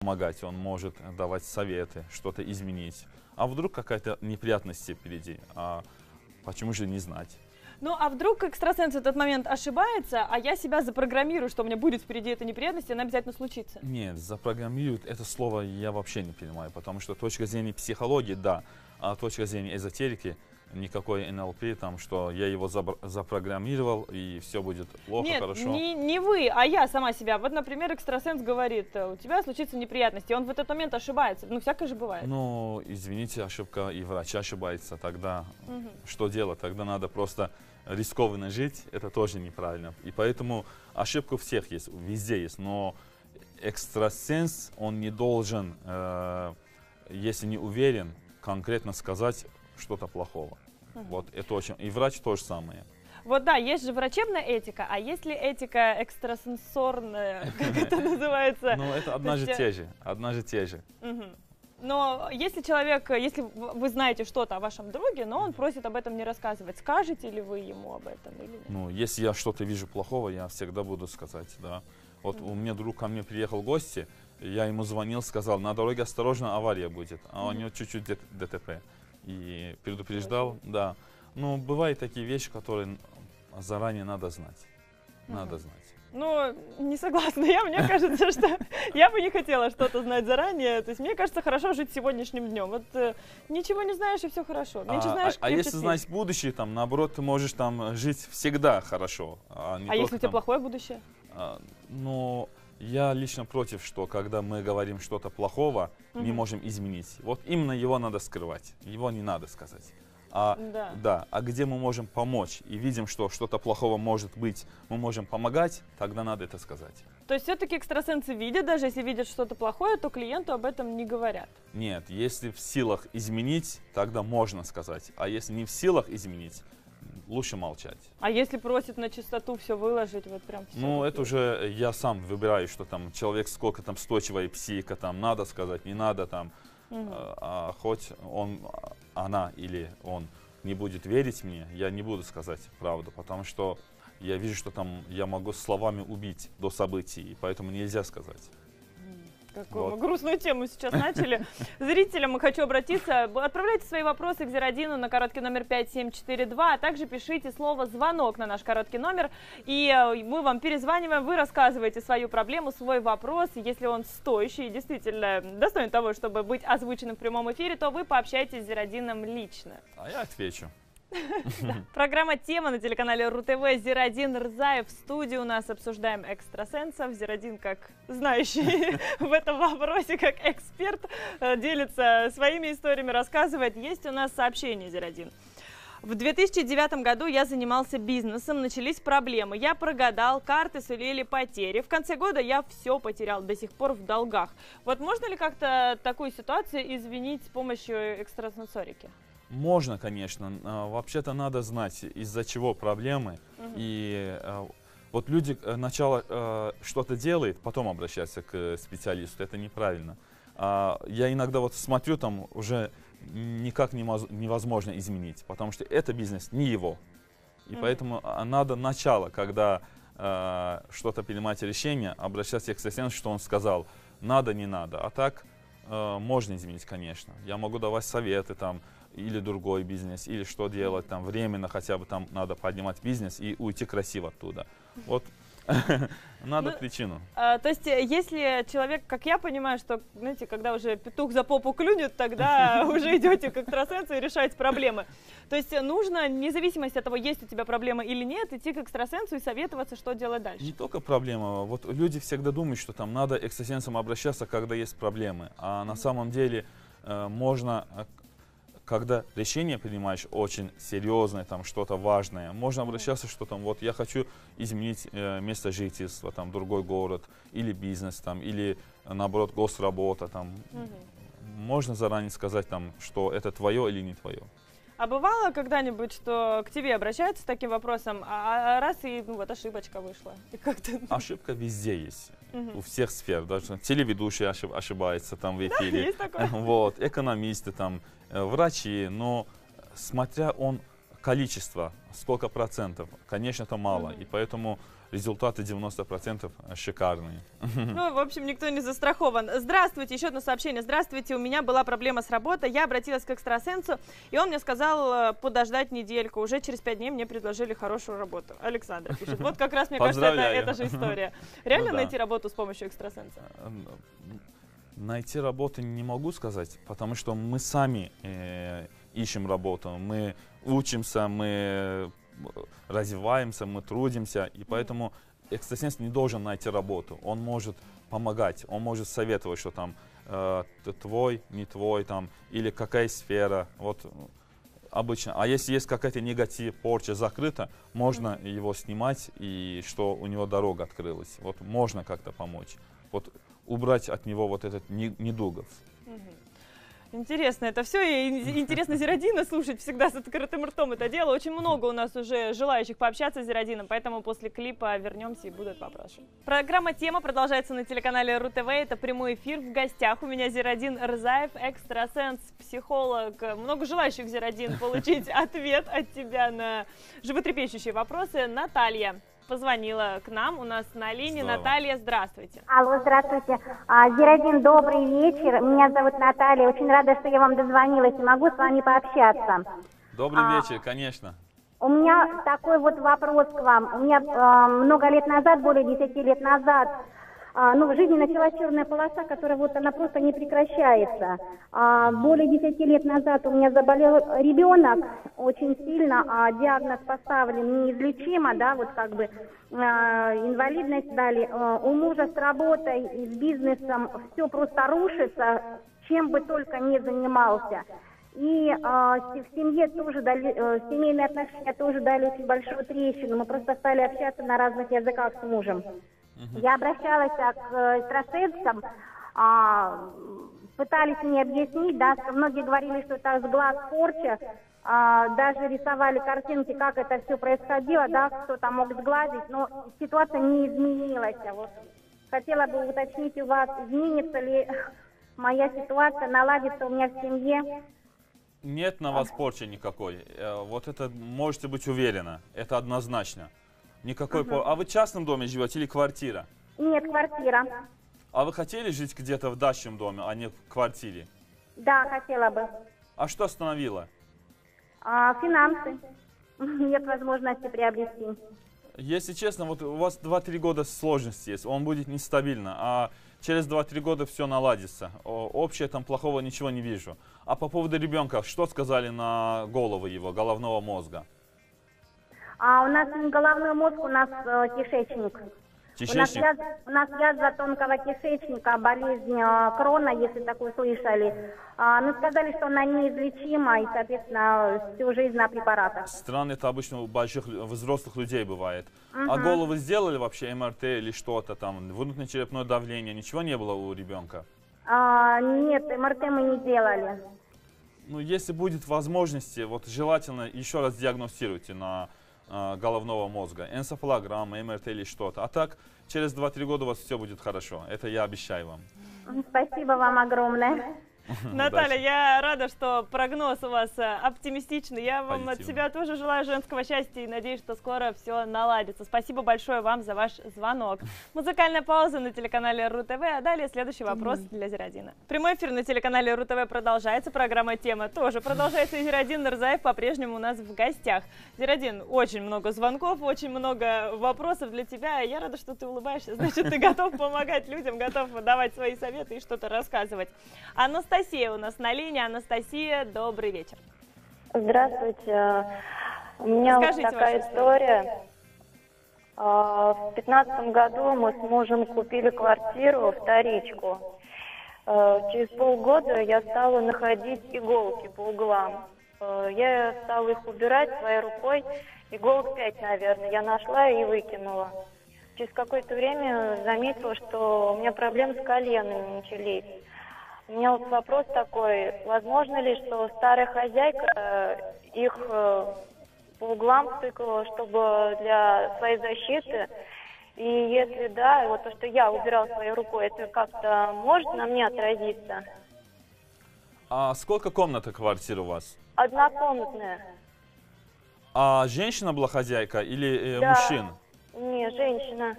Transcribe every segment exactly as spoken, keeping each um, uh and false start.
помогать, он может давать советы, что-то изменить. А вдруг какая-то неприятность впереди, а почему же не знать? Ну, а вдруг экстрасенс в этот момент ошибается, а я себя запрограммирую, что у меня будет впереди эта неприятность, и она обязательно случится? Нет, запрограммируют, это слово я вообще не понимаю, потому что точка зрения психологии, да, а точка зрения эзотерики, никакой эн эл пи, там, что я его запрограммировал, и все будет плохо, Нет, хорошо. Не, не вы, а я сама себя. Вот, например, экстрасенс говорит, у тебя случится неприятность, и он в этот момент ошибается. Ну, всякое же бывает. Ну, извините, ошибка, и врач ошибается, тогда Угу. что делать? Тогда надо просто рискованно жить, это тоже неправильно. И поэтому ошибка у всех есть, везде есть, но экстрасенс, он не должен, э, если не уверен, конкретно сказать что-то плохого. Угу. Вот это очень. И врач то же самое. Вот да, есть же врачебная этика, а есть ли этика экстрасенсорная, как это называется? Ну, это одна же те же, одна же те же. Угу. Но если человек, если вы знаете что-то о вашем друге, но он просит об этом не рассказывать, скажете ли вы ему об этом или нет? Ну, если я что-то вижу плохого, я всегда буду сказать, да. Вот mm-hmm. у меня друг ко мне приехал в гости, я ему звонил, сказал, на дороге осторожно, авария будет, а mm-hmm. у него чуть-чуть ДТП. И предупреждал, mm-hmm. да. Ну, бывают такие вещи, которые заранее надо знать, mm-hmm. надо знать. Ну, не согласна я, мне кажется, что я бы не хотела что-то знать заранее. То есть мне кажется, хорошо жить сегодняшним днем. Вот э, ничего не знаешь, и все хорошо. Меньше а, знаешь, а, а если знать будущее, там, наоборот, ты можешь там жить всегда хорошо. А, не а если у тебя там, плохое будущее? А, ну, я лично против, что когда мы говорим что-то плохого, угу. не можем изменить. Вот именно его надо скрывать, его не надо сказать. А, да. Да, а где мы можем помочь и видим, что что-то плохого может быть, мы можем помогать, тогда надо это сказать. То есть все-таки экстрасенсы видят, даже если видят что-то плохое, то клиенту об этом не говорят? Нет, если в силах изменить, тогда можно сказать. А если не в силах изменить, лучше молчать. А если просит на чистоту все выложить, вот прям все? Ну, это уже я сам выбираю, что там человек сколько там стойчивая психика, там надо сказать, не надо там. Угу. А, а хоть он, она или он не будет верить мне, я не буду сказать правду, потому что я вижу, что там я могу словами убить до событий, и поэтому нельзя сказать. Какую вот. грустную тему сейчас начали. Зрителям хочу обратиться. Отправляйте свои вопросы к Зирадину на короткий номер пять семь четыре два, а также пишите слово «звонок» на наш короткий номер. И мы вам перезваниваем, вы рассказываете свою проблему, свой вопрос. Если он стоящий и действительно достоин того, чтобы быть озвученным в прямом эфире, то вы пообщаетесь с Зирадином лично. А я отвечу. Программа «Тема» на телеканале РУ-ТВ. Зирадин Рзаев в студии. У нас обсуждаем экстрасенсов. Зирадин, как знающий в этом вопросе, как эксперт, делится своими историями, рассказывает. Есть у нас сообщение, Зирадин. В две тысячи девятом году я занимался бизнесом, начались проблемы. Я прогадал, карты сулили потери. В конце года я все потерял, до сих пор в долгах. Вот можно ли как-то такую ситуацию извинить с помощью экстрасенсорики? Можно, конечно. Вообще-то надо знать, из-за чего проблемы. Угу. И вот люди сначала что-то делают, потом обращаются к специалисту. Это неправильно. Я иногда вот смотрю, там уже никак невозможно изменить, потому что это бизнес не его. И угу. поэтому надо начало, когда что-то принимать решение, обращаться к экстрасенсу, что он сказал, надо, не надо. А так можно изменить, конечно. Я могу давать советы там, или другой бизнес, или что делать, там, временно хотя бы там надо поднимать бизнес и уйти красиво оттуда. Вот, надо ну, причину. А, то есть, если человек, как я понимаю, что, знаете, когда уже петух за попу клюнет, тогда уже идете к экстрасенсу и решаете проблемы. То есть, нужно, вне зависимости от того, есть у тебя проблема или нет, идти к экстрасенсу и советоваться, что делать дальше. Не только проблема. Вот люди всегда думают, что там надо к экстрасенсам обращаться, когда есть проблемы. А на самом деле э, можно... Когда решение принимаешь очень серьезное, там что-то важное, можно обращаться, что там вот я хочу изменить э, место жительства, там другой город, или бизнес, там, или наоборот госработа, там. Угу. Можно заранее сказать, там, что это твое или не твое. А бывало когда-нибудь, что к тебе обращаются с таким вопросом, а, а раз и ну, вот ошибочка вышла? И как-то... Ошибка везде есть, угу. у всех сфер. Даже телеведущий ошиб, ошибается там в эфире. Да, есть такое. Вот, экономисты, там, врачи, но смотря он количество, сколько процентов, конечно, это мало. Угу. И поэтому результаты девяносто процентов шикарные. Ну, в общем, никто не застрахован. Здравствуйте, еще одно сообщение. Здравствуйте, у меня была проблема с работой, я обратилась к экстрасенсу, и он мне сказал подождать недельку. Уже через пять дней мне предложили хорошую работу. Александр пишет. Вот как раз, мне кажется, это, это же история. Реально ну, да. найти работу с помощью экстрасенса? Найти работу не могу сказать, потому что мы сами э, ищем работу, мы учимся, мы развиваемся, мы трудимся, и поэтому экстрасенс не должен найти работу, он может помогать, он может советовать, что там э, твой, не твой, там, или какая сфера, вот обычно. А если есть какая-то негатив, порча закрыта, можно mm-hmm. его снимать, и что у него дорога открылась, вот можно как-то помочь. Вот убрать от него вот этот недугов. Интересно это все, и интересно Зирадина слушать всегда с открытым ртом это дело. Очень много у нас уже желающих пообщаться с Зирадином, поэтому после клипа вернемся и будут вопросы. Программа «Тема» продолжается на телеканале РУ-ТВ. Это прямой эфир. В гостях у меня Зирадин Рзаев, экстрасенс, психолог. Много желающих, Зирадин, получить ответ от тебя на животрепещущие вопросы. Наталья позвонила к нам, у нас на линии. Здорово. Наталья, здравствуйте. Алло, здравствуйте. А, Зирадин, добрый вечер. Меня зовут Наталья. Очень рада, что я вам дозвонилась и могу с вами пообщаться. Добрый а, вечер, конечно. У меня такой вот вопрос к вам. У меня а, много лет назад, более десяти лет назад, а, ну, в жизни началась черная полоса, которая вот она просто не прекращается. А, более десяти лет назад у меня заболел ребенок очень сильно, а диагноз поставлен неизлечимо, да, вот как бы а, инвалидность дали. А, у мужа с работой и с бизнесом все просто рушится, чем бы только не занимался. И э, в семье тоже дали, э, семейные отношения тоже дали очень большую трещину. Мы просто стали общаться на разных языках с мужем. Uh-huh. Я обращалась к экстрасенсам, а, пытались мне объяснить, да, многие говорили, что это сглаз, порча, а, даже рисовали картинки, как это все происходило, да, кто там мог сглазить, но ситуация не изменилась. Вот. Хотела бы уточнить у вас, изменится ли моя ситуация, наладится у меня в семье. Нет на вас порчи никакой. Вот это можете быть уверены. Это однозначно. Никакой uh-huh. пор... А вы в частном доме живете или квартира? Нет, квартира. А вы хотели жить где-то в дачном доме, а не в квартире? Да, хотела бы. А что остановило? А, финансы. Нет возможности приобрести. Если честно, вот у вас два-три года сложности есть, он будет нестабильно, а через два-три года все наладится. Общее там плохого ничего не вижу. А по поводу ребенка, что сказали на голову его, головного мозга? А у нас не головной мозг, у нас э, кишечник. Кишечник? У нас, яз, у нас язва тонкого кишечника, болезнь э, Крона, если такую слышали. А, ну, сказали, что она неизлечима и, соответственно, всю жизнь на препаратах. Странно, это обычно у больших, взрослых людей бывает. Угу. А голову сделали вообще эм эр тэ или что-то там, внутричерепное давление, ничего не было у ребенка? А, нет, эм эр тэ мы не делали. Ну, если будет возможность, вот желательно еще раз диагностируйте на головного мозга, энцефалограмма, эм эр тэ или что-то. А так, через два-три года у вас все будет хорошо. Это я обещаю вам. Спасибо вам огромное. Наталья, я рада, что прогноз у вас оптимистичный. Я вам Позитивно. От себя тоже желаю женского счастья и надеюсь, что скоро все наладится. Спасибо большое вам за ваш звонок. Музыкальная пауза на телеканале РУ-ТВ, а далее следующий вопрос mm-hmm. для Зирадина. Прямой эфир на телеканале РУ-ТВ продолжается. Программа «Тема» тоже продолжается. И Зирадин Рзаев по-прежнему у нас в гостях. Зирадин, очень много звонков, очень много вопросов для тебя. Я рада, что ты улыбаешься. Значит, ты готов помогать людям, готов давать свои советы и что-то рассказывать. Анастасия у нас на линии. Анастасия, добрый вечер. Здравствуйте. У меня вот такая история. В пятнадцатом году мы с мужем купили квартиру, вторичку. Через полгода я стала находить иголки по углам. Я стала их убирать своей рукой. Иголок пять, наверное, я нашла и выкинула. Через какое-то время заметила, что у меня проблемы с коленами начались. У меня вот вопрос такой, возможно ли, что старая хозяйка их по углам стыкала, чтобы для своей защиты, и если да, вот то, что я убирала своей рукой, это как-то может на мне отразиться? А сколько комнат квартир у вас? Однокомнатная. А женщина была хозяйка или э, да. мужчина? Не, женщина.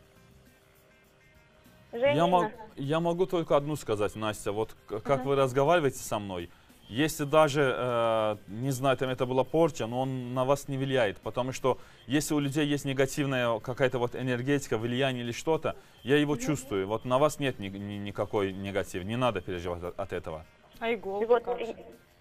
Женщина. Я, мог, я могу только одну сказать, Настя. Вот как uh-huh. вы разговариваете со мной, если даже, э, не знаю, там это была порча, но он на вас не влияет. Потому что если у людей есть негативная какая-то вот энергетика, влияние или что-то, я его uh-huh. чувствую. Вот на вас нет ни, ни, никакой негатива, не надо переживать от, от этого. А иголки вот, как же?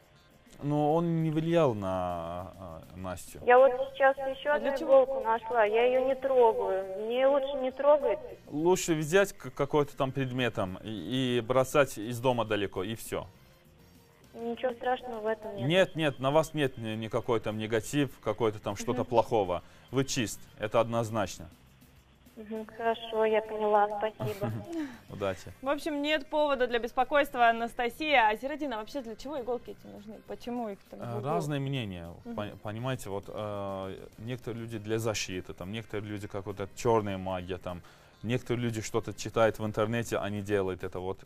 Но он не влиял на э, Настю. Я вот сейчас еще одну иголку нашла, я ее не трогаю. Мне лучше не трогать. Лучше взять какой-то там предметом и, и бросать из дома далеко, и все. Ничего страшного в этом нет. Нет, нет, на вас нет никакой там негатив, какой-то там что-то угу. плохого. Вы чист, это однозначно. Угу, хорошо, я поняла, спасибо. Удачи. В общем, нет повода для беспокойства, Анастасия. А Зирадина, вообще для чего иголки эти нужны? Почему их там? Разные мнения, угу. понимаете, вот э, некоторые люди для защиты, там, некоторые люди какая-то черная магия, там, некоторые люди что-то читают в интернете, они делают это вот.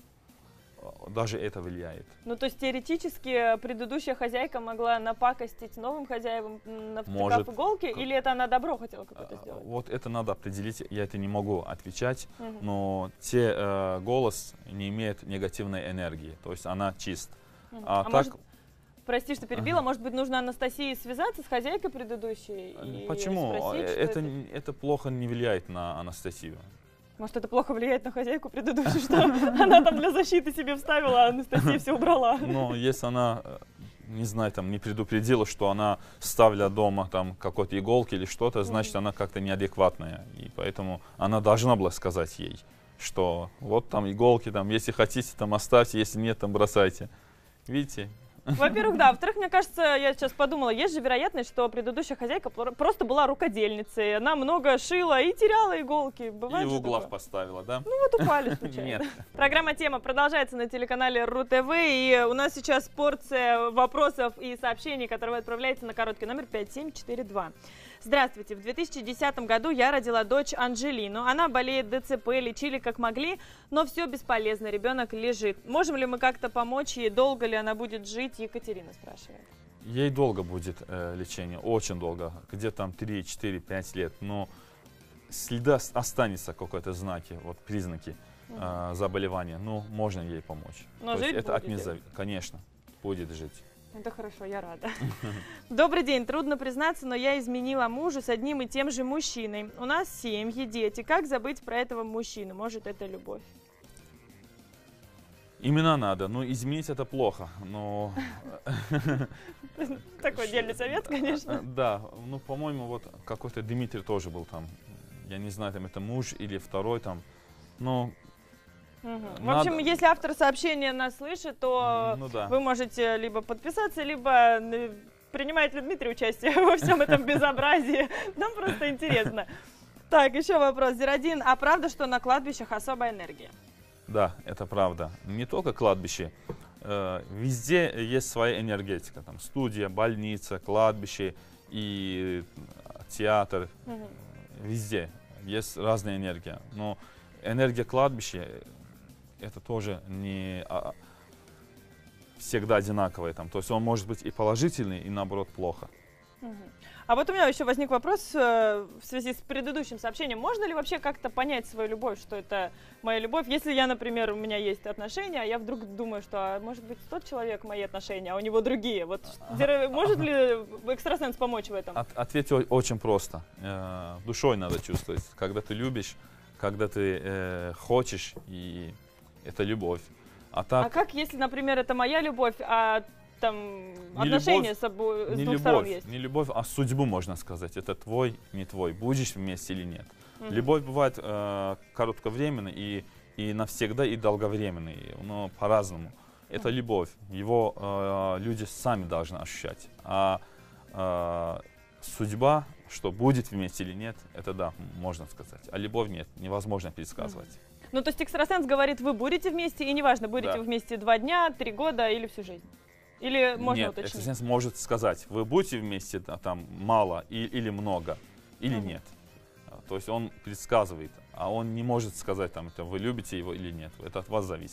Даже это влияет. Ну, то есть теоретически предыдущая хозяйка могла напакостить новым хозяевам, навтыкав иголки, или это она добро хотела какое-то сделать? Вот это надо определить, я это не могу отвечать, угу. но те э, голос не имеет негативной энергии, то есть она чист. Угу. А, а так... может, прости, что перебила, uh-huh. может быть, нужно Анастасии связаться с хозяйкой предыдущей? И Почему? Спросить, это, это... это плохо не влияет на Анастасию. Может, это плохо влияет на хозяйку предыдущую, что она там для защиты себе вставила, а Анастасия все убрала. Но если она, не знаю, там не предупредила, что она ставила дома там какой-то иголки или что-то, значит, она как-то неадекватная. И поэтому она должна была сказать ей, что вот там иголки, там, если хотите, там оставьте, если нет, там бросайте. Видите? Во-первых, да. Во-вторых, мне кажется, я сейчас подумала, есть же вероятность, что предыдущая хозяйка просто была рукодельницей. Она много шила и теряла иголки. Бывает и в углах такое? Поставила, да? Ну вот упали случайно. Нет. Программа «Тема» продолжается на телеканале РУ-ТВ. И у нас сейчас порция вопросов и сообщений, которые вы отправляете на короткий номер пять семь четыре два. Здравствуйте. В две тысячи десятом году я родила дочь Анжелину. Она болеет ДЦП, лечили как могли, но все бесполезно. Ребенок лежит. Можем ли мы как-то помочь ей? Долго ли она будет жить? Екатерина спрашивает. Ей долго будет э, лечение, очень долго. Где-то там три, четыре, пять лет. Но следа останется какой-то знаки, вот признаки э, заболевания. Ну, можно ей помочь. Но То жить это будет? От низа... Конечно, будет жить. Это хорошо, я рада. Добрый день. Трудно признаться, но я изменила мужу с одним и тем же мужчиной. У нас семьи, дети. Как забыть про этого мужчину? Может, это любовь? Имена надо. Ну, изменить это плохо, но... Такой отдельный совет, конечно. Да. Ну, по-моему, вот какой-то Дмитрий тоже был там. Я не знаю, там это муж или второй там. Но... Угу. В общем, Надо... если автор сообщения нас слышит, то ну, да. вы можете либо подписаться, либо принимает ли Дмитрий участие во всем этом безобразии. Нам просто интересно. Так, еще вопрос. Зирадин, а правда, что на кладбищах особая энергия? Да, это правда. Не только кладбище. Везде есть своя энергетика. Там студия, больница, кладбище и театр. Угу. Везде есть разная энергия. Но энергия кладбища это тоже не а, всегда одинаковая. Там. То есть он может быть и положительный, и наоборот плохо. Угу. А вот у меня еще возник вопрос э, в связи с предыдущим сообщением. Можно ли вообще как-то понять свою любовь, что это моя любовь? Если я, например, у меня есть отношения, а я вдруг думаю, что а, может быть тот человек мои отношения, а у него другие. Вот ага. Может ли экстрасенс помочь в этом? От, ответ очень просто. Э, душой надо чувствовать. Когда ты любишь, когда ты э, хочешь, и это любовь. А, так, а как, если, например, это моя любовь, а там отношения любовь, с, обо... с не двух любовь, сторон есть? Не любовь, а судьбу, можно сказать. Это твой, не твой. Будешь вместе или нет. Mm-hmm. Любовь бывает э, коротковременной и, и навсегда, и долговременной. Но по-разному. Это mm-hmm. любовь. Его э, люди сами должны ощущать. А э, судьба, что будет вместе или нет, это да, можно сказать. А любовь нет, невозможно предсказывать. Mm-hmm. Ну, то есть экстрасенс говорит, вы будете вместе, и неважно, будете да. вместе два дня, три года или всю жизнь? Или можно нет, уточнить? Экстрасенс может сказать, вы будете вместе да, там мало и, или много, или mm-hmm. нет. То есть он предсказывает, а он не может сказать, там, это, вы любите его или нет. Это от вас зависит.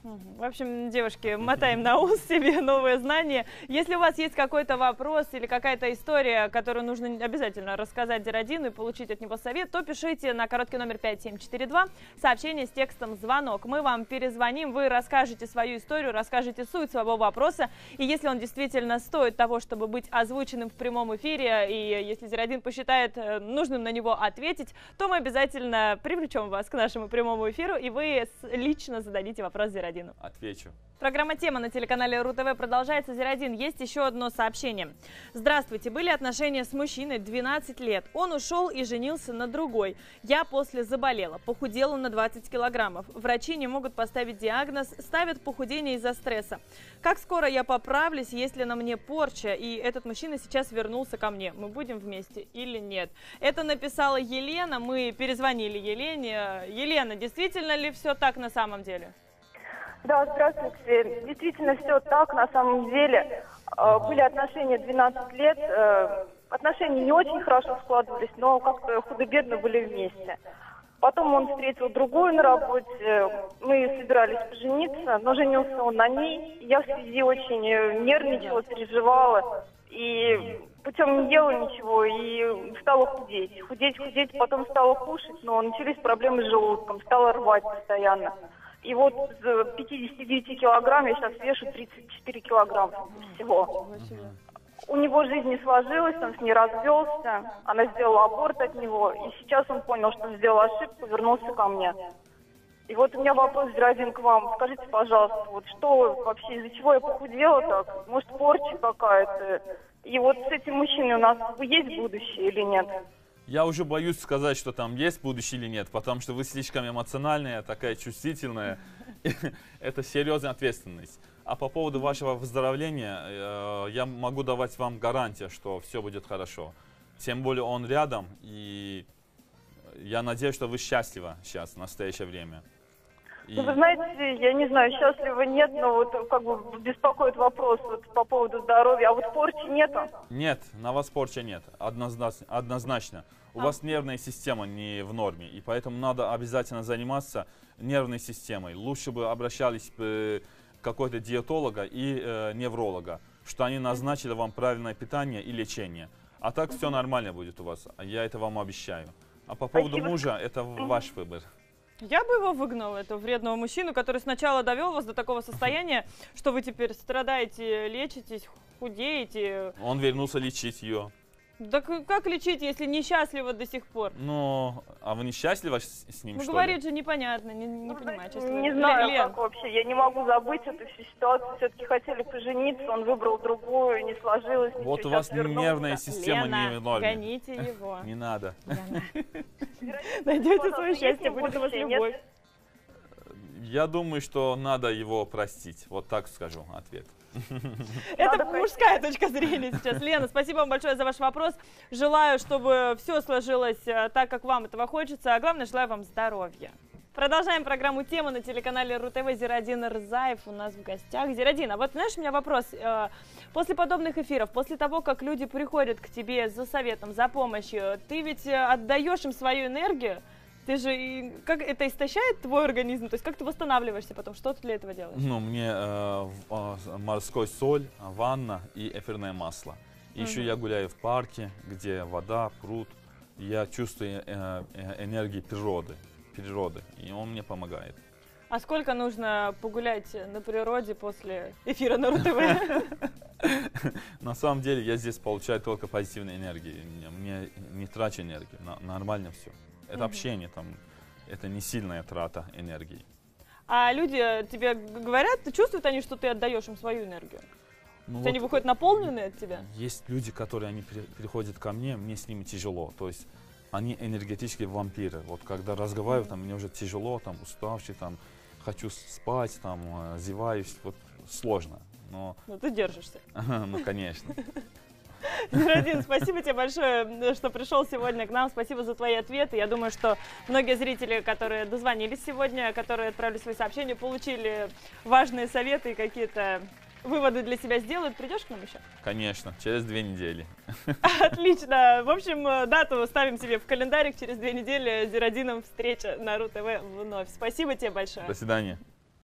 В общем, девушки, мотаем на ус себе новые знания. Если у вас есть какой-то вопрос или какая-то история, которую нужно обязательно рассказать Зирадину и получить от него совет, то пишите на короткий номер пять семь четыре два, сообщение с текстом «Звонок». Мы вам перезвоним, вы расскажете свою историю, расскажете суть своего вопроса. И если он действительно стоит того, чтобы быть озвученным в прямом эфире, и если Зирадин посчитает нужным на него ответить, то мы обязательно привлечем вас к нашему прямому эфиру, и вы лично зададите вопрос Зирадину. Отвечу. Программа «Тема» на телеканале РУ-ТВ продолжается. Зирадин, есть еще одно сообщение. Здравствуйте. Были отношения с мужчиной двенадцать лет. Он ушел и женился на другой. Я после заболела. Похудела на двадцать килограммов. Врачи не могут поставить диагноз. Ставят похудение из-за стресса. Как скоро я поправлюсь, если на мне порча, и этот мужчина сейчас вернулся ко мне? Мы будем вместе или нет? Это написала Елена. Мы перезвонили Елене. Елена, действительно ли все так на самом деле? Да, здравствуйте. Действительно, все так на самом деле. Были отношения двенадцать лет. Отношения не очень хорошо складывались, но как-то худо-бедно были вместе. Потом он встретил другую на работе. Мы собирались пожениться, но женился он на ней. Я в связи очень нервничала, переживала. И путем не делала ничего, и стала худеть. Худеть, худеть, потом стала кушать, но начались проблемы с желудком, стала рвать постоянно. И вот с пятидесяти девяти килограмм я сейчас вешу тридцать четыре килограмма всего. У него жизнь не сложилась, он с ней развелся, она сделала аборт от него, и сейчас он понял, что сделал ошибку, вернулся ко мне. И вот у меня вопрос, Зирадин, к вам. Скажите, пожалуйста, вот что вообще, из-за чего я похудела так? Может, порча какая-то? И вот с этим мужчиной у нас есть будущее или нет? Я уже боюсь сказать, что там есть будущее или нет, потому что вы слишком эмоциональная, такая чувствительная. Это серьезная ответственность. А по поводу вашего выздоровления, я могу давать вам гарантию, что все будет хорошо. Тем более он рядом, и я надеюсь, что вы счастливы сейчас, в настоящее время. И... Ну, вы знаете, я не знаю, счастлива нет, но вот как бы беспокоит вопрос вот, по поводу здоровья. А вот порчи нету? Нет, на вас порчи нет, однозначно. однозначно. У а. вас нервная система не в норме, и поэтому надо обязательно заниматься нервной системой. Лучше бы обращались к какой-то диетолога и э, невролога, что они назначили вам правильное питание и лечение. А так все нормально будет у вас, я это вам обещаю. А по поводу Спасибо. Мужа, это ваш выбор. Я бы его выгнала, этого вредного мужчину, который сначала довел вас до такого состояния, что вы теперь страдаете, лечитесь, худеете. Он вернулся лечить ее. Да как лечить, если несчастливы до сих пор? Ну, а вы несчастливы с, с ним, ну, что говорит ли? же непонятно, не, не ну, понимаю, честно. Не знаю, Лен. Как вообще, я не могу забыть эту всю ситуацию. Все-таки хотели пожениться, он выбрал другую, не сложилось. Вот ничего, у вас вернулся. Нервная система Лена, не в норме. гоните его. Не надо. Найдете свое счастье, будет у вас любовь. Я думаю, что надо его простить. Вот так скажу ответ. Это надо мужская простить. Точка зрения сейчас. Лена, спасибо вам большое за ваш вопрос. Желаю, чтобы все сложилось так, как вам этого хочется. А главное, желаю вам здоровья. Продолжаем программу «Тема» на телеканале РУ-ТВ. Зирадин Рзаев у нас в гостях. Зирадин, а вот знаешь, у меня вопрос. После подобных эфиров, после того, как люди приходят к тебе за советом, за помощью, ты ведь отдаешь им свою энергию? Ты же, как это истощает твой организм? То есть как ты восстанавливаешься потом? Что ты для этого делаешь? Ну, мне э, морской соль, ванна и эфирное масло. И угу. еще я гуляю в парке, где вода, пруд. Я чувствую э, э, энергию природы, природы, и он мне помогает. А сколько нужно погулять на природе после эфира на РУ-ТВ? На самом деле я здесь получаю только позитивную энергию. Мне не трачу энергию, нормально все. Это mm-hmm. общение, там, это не сильная трата энергии. А люди тебе говорят, чувствуют они, что ты отдаешь им свою энергию? Ну, вот они выходят наполненные от тебя? Есть люди, которые они при, приходят ко мне, мне с ними тяжело. То есть они энергетические вампиры. Вот когда разговариваю, mm-hmm. там, мне уже тяжело, там, уставший, там, хочу спать, там, зеваюсь, вот сложно. Но... Ну ты держишься. Ну, конечно. Зирадин, спасибо тебе большое, что пришел сегодня к нам. Спасибо за твои ответы. Я думаю, что многие зрители, которые дозвонились сегодня, которые отправили свои сообщения, получили важные советы и какие-то выводы для себя сделают. Придешь к нам еще? Конечно, через две недели. Отлично. В общем, дату ставим себе в календарик. Через две недели с Зирадином встреча на РУ-ТВ вновь. Спасибо тебе большое. До свидания.